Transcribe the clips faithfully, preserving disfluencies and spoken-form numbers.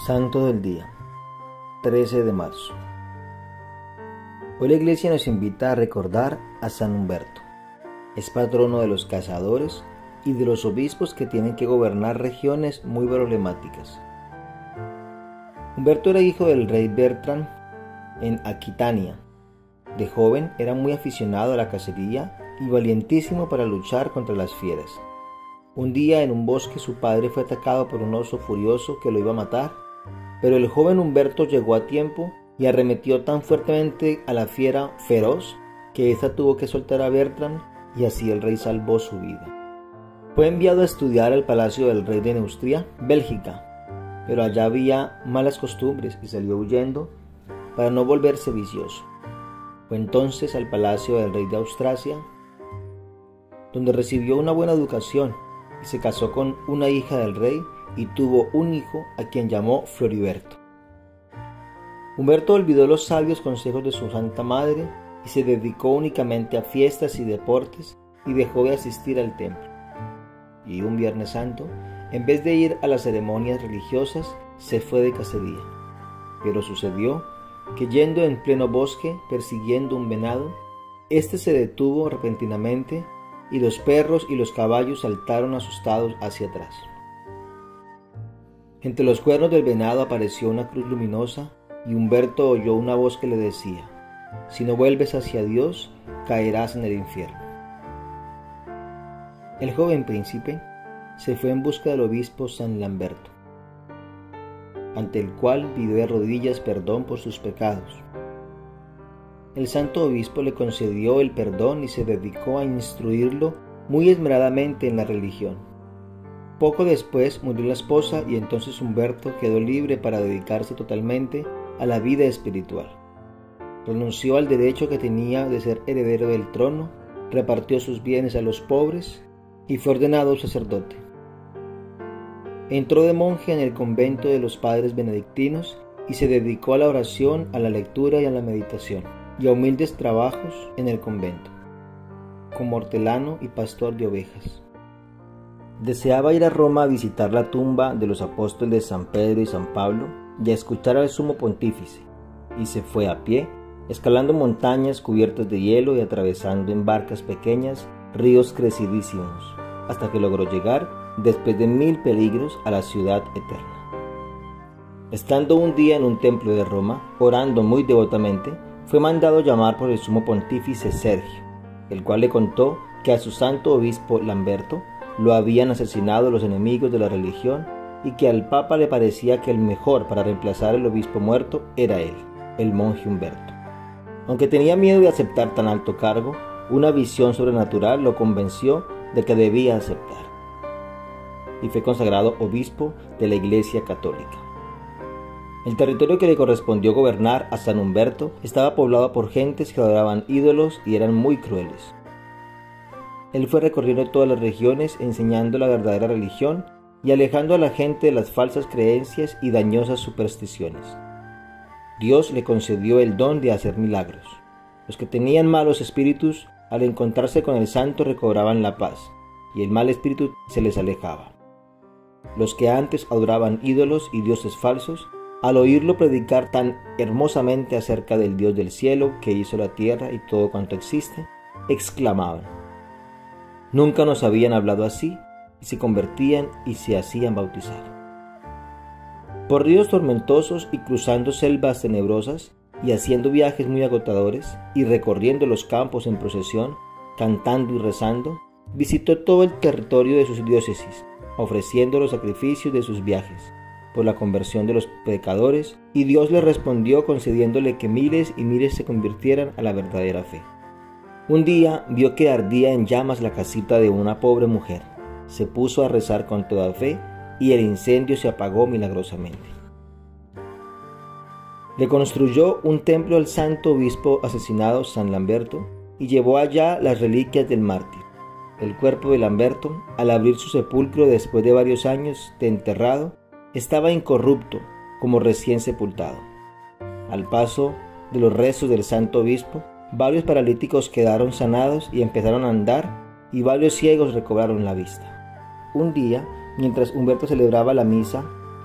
Santo del día, trece de marzo. Hoy la Iglesia nos invita a recordar a San Humberto. Es patrono de los cazadores y de los obispos que tienen que gobernar regiones muy problemáticas. Humberto era hijo del rey Bertrand en Aquitania. De joven era muy aficionado a la cacería y valientísimo para luchar contra las fieras. Un día en un bosque su padre fue atacado por un oso furioso que lo iba a matar, pero el joven Humberto llegó a tiempo y arremetió tan fuertemente a la fiera feroz que ésta tuvo que soltar a Bertrand y así el rey salvó su vida. Fue enviado a estudiar al palacio del rey de Neustria, Bélgica, pero allá había malas costumbres y salió huyendo para no volverse vicioso. Fue entonces al palacio del rey de Austrasia, donde recibió una buena educación y se casó con una hija del rey y tuvo un hijo a quien llamó Floriberto. Humberto olvidó los sabios consejos de su santa madre y se dedicó únicamente a fiestas y deportes y dejó de asistir al templo. Y un Viernes Santo, en vez de ir a las ceremonias religiosas, se fue de cacería. Pero sucedió que yendo en pleno bosque persiguiendo un venado, éste se detuvo repentinamente y los perros y los caballos saltaron asustados hacia atrás. Entre los cuernos del venado apareció una cruz luminosa y Humberto oyó una voz que le decía: si no vuelves hacia Dios, caerás en el infierno. El joven príncipe se fue en busca del obispo San Lamberto, ante el cual pidió de rodillas perdón por sus pecados. El santo obispo le concedió el perdón y se dedicó a instruirlo muy esmeradamente en la religión. Poco después murió la esposa y entonces Humberto quedó libre para dedicarse totalmente a la vida espiritual. Renunció al derecho que tenía de ser heredero del trono, repartió sus bienes a los pobres y fue ordenado sacerdote. Entró de monje en el convento de los padres benedictinos y se dedicó a la oración, a la lectura y a la meditación, y a humildes trabajos en el convento, como hortelano y pastor de ovejas. Deseaba ir a Roma a visitar la tumba de los apóstoles San Pedro y San Pablo y a escuchar al sumo pontífice, y se fue a pie, escalando montañas cubiertas de hielo y atravesando en barcas pequeñas ríos crecidísimos, hasta que logró llegar, después de mil peligros, a la ciudad eterna. Estando un día en un templo de Roma, orando muy devotamente, fue mandado llamar por el sumo pontífice Sergio, el cual le contó que a su santo obispo Lamberto lo habían asesinado los enemigos de la religión y que al Papa le parecía que el mejor para reemplazar al obispo muerto era él, el monje Humberto. Aunque tenía miedo de aceptar tan alto cargo, una visión sobrenatural lo convenció de que debía aceptar, y fue consagrado obispo de la Iglesia Católica. El territorio que le correspondió gobernar a San Humberto estaba poblado por gentes que adoraban ídolos y eran muy crueles. Él fue recorriendo todas las regiones enseñando la verdadera religión y alejando a la gente de las falsas creencias y dañosas supersticiones. Dios le concedió el don de hacer milagros. Los que tenían malos espíritus, al encontrarse con el santo, recobraban la paz, y el mal espíritu se les alejaba. Los que antes adoraban ídolos y dioses falsos, al oírlo predicar tan hermosamente acerca del Dios del cielo que hizo la tierra y todo cuanto existe, exclamaban: nunca nos habían hablado así, y se convertían y se hacían bautizar. Por ríos tormentosos y cruzando selvas tenebrosas, y haciendo viajes muy agotadores, y recorriendo los campos en procesión, cantando y rezando, visitó todo el territorio de sus diócesis, ofreciendo los sacrificios de sus viajes por la conversión de los pecadores, y Dios le respondió concediéndole que miles y miles se convirtieran a la verdadera fe. Un día vio que ardía en llamas la casita de una pobre mujer. Se puso a rezar con toda fe y el incendio se apagó milagrosamente. Le construyó un templo al santo obispo asesinado San Lamberto y llevó allá las reliquias del mártir. El cuerpo de Lamberto, al abrir su sepulcro después de varios años de enterrado, estaba incorrupto como recién sepultado. Al paso de los restos del santo obispo, varios paralíticos quedaron sanados y empezaron a andar, y varios ciegos recobraron la vista. Un día, mientras Humberto celebraba la misa,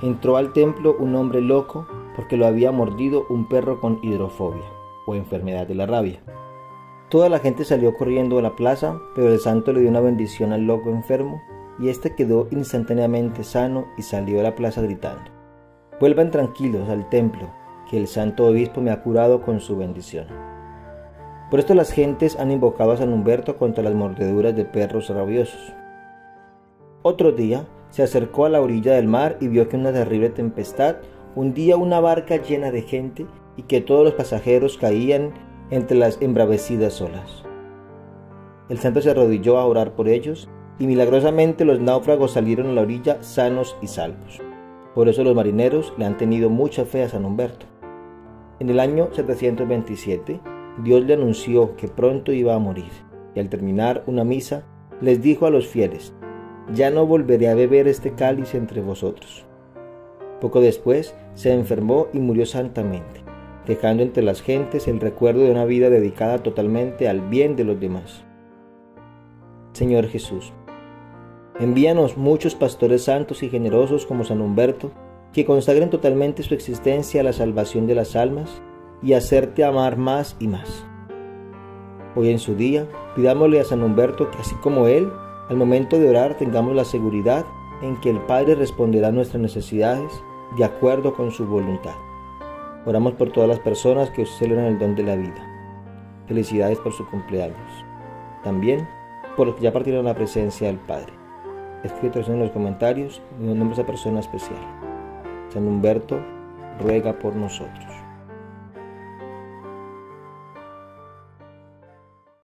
entró al templo un hombre loco porque lo había mordido un perro con hidrofobia, o enfermedad de la rabia. Toda la gente salió corriendo a la plaza, pero el santo le dio una bendición al loco enfermo, y éste quedó instantáneamente sano y salió a la plaza gritando: «Vuelvan tranquilos al templo, que el santo obispo me ha curado con su bendición». Por esto las gentes han invocado a San Humberto contra las mordeduras de perros rabiosos. Otro día se acercó a la orilla del mar y vio que una terrible tempestad hundía una barca llena de gente y que todos los pasajeros caían entre las embravecidas olas. El santo se arrodilló a orar por ellos y milagrosamente los náufragos salieron a la orilla sanos y salvos. Por eso los marineros le han tenido mucha fe a San Humberto. En el año setecientos veintisiete, Dios le anunció que pronto iba a morir, y al terminar una misa les dijo a los fieles: «Ya no volveré a beber este cáliz entre vosotros». Poco después se enfermó y murió santamente, dejando entre las gentes el recuerdo de una vida dedicada totalmente al bien de los demás. Señor Jesús, envíanos muchos pastores santos y generosos como San Humberto, que consagren totalmente su existencia a la salvación de las almas y hacerte amar más y más. Hoy en su día, pidámosle a San Humberto que así como él, al momento de orar tengamos la seguridad en que el Padre responderá a nuestras necesidades de acuerdo con su voluntad. Oramos por todas las personas que celebran el don de la vida. Felicidades por su cumpleaños. También por los que ya partieron a la presencia del Padre. Escríbenos en los comentarios y nombres a persona especial. San Humberto ruega por nosotros.